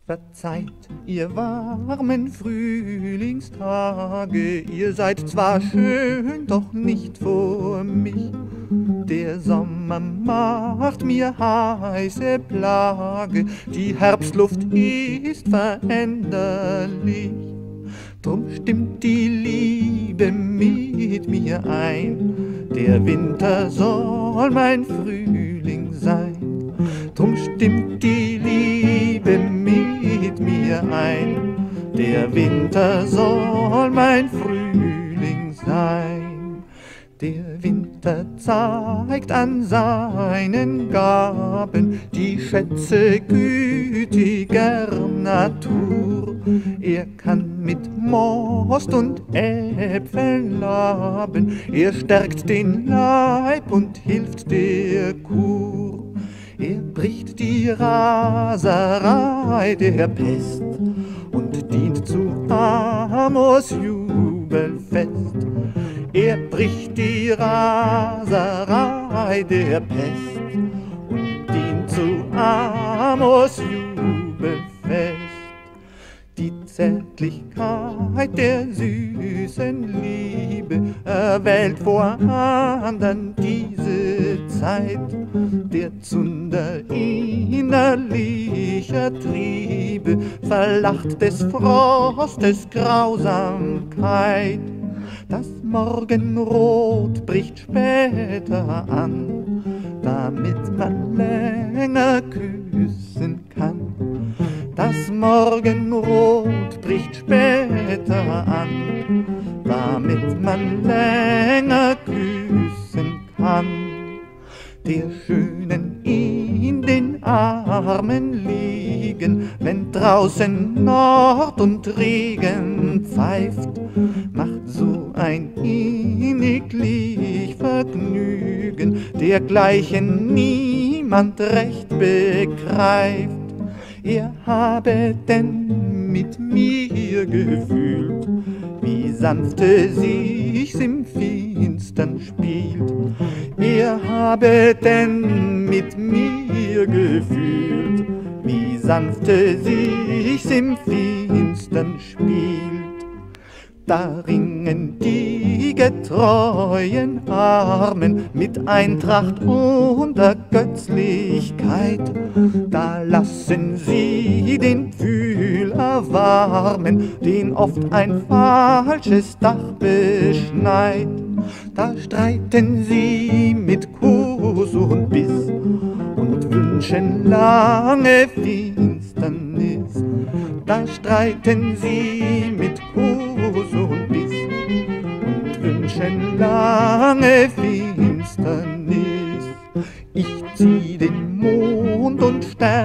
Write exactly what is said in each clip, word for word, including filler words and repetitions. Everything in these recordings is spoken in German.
Verzeiht, ihr warmen Frühlingstage, ihr seid zwar schön, doch nicht vor mich. Der Sommer macht mir heiße Plage, die Herbstluft ist veränderlich. Drum stimmt die Liebe mit mir ein, der Winter soll mein Frühling sein. Drum stimmt die Liebe mit mir ein, der Winter soll mein Frühling sein. Der Winter zeigt an seinen Gaben die Schätze gütiger Natur. Er kann mit Most und Äpfeln laben, er stärkt den Leib und hilft der Kur. Er bricht die Raserei der Pest und dient zu Amors Jubelfest. Er bricht die Raserei der Pest und dient zu Amors Jubelfest. Die Zärtlichkeit der süßen Liebe erwählt vor andern diese Zeit. Der Zunder innerlicher Triebe verlacht des Frostes Grausamkeit. Das Morgenrot bricht später an, damit man länger küssen kann. Das Morgenrot bricht später an, damit man länger küssen kann. Der Schönen in den Armen liegen, wenn draußen Nord und Regen pfeift, macht so ein inniglich Vergnügen, dergleichen niemand recht begreift. Er habe denn mit mir gefühlt, wie sanfte sich's im Finstern spielt. Er habe denn mit mir gefühlt, wie sanfte sich's im Finstern spielt. Da ringen die getreuen Armen mit Eintracht und Ergötzlichkeit. Da lassen sie den Fühler warmen, den oft ein falsches Dach beschneit. Da streiten sie mit Kuss und Biss und wünschen lange Finsternis. Da streiten sie mit Kuss und Biss und wünschen lange Finsternis. Ich zieh den Mond und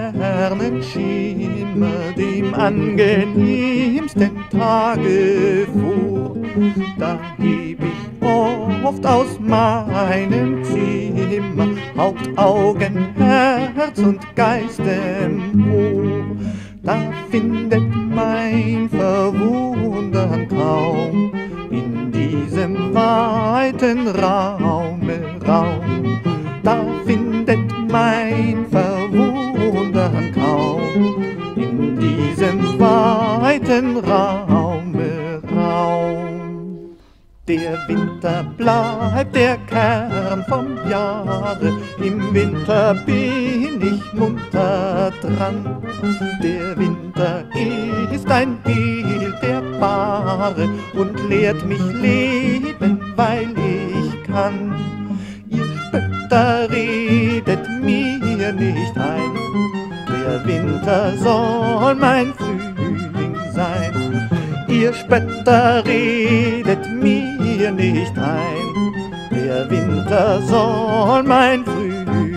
Sternenschimmer dem angenehmsten Tage vor. Da heb ich oft aus meinem Zimmer Haupt, Augen, Herz und Geist empor. Da findet mein Verwundern kaum in diesem weiten Raume Raum. Da findet mein Verwundern kaum in diesem weiten Raume Raum. Der Winter bleibt der Kern vom Jahre, im Winter bin ich munter dran. Der Winter ist ein Bild der Bahre und lehrt mich leben, weil ich kann. Ihr Spötter redet mir nicht ein, der Winter soll mein Frühling sein. Ihr Spötter redet mir nicht ein, der Winter soll mein Frühling sein.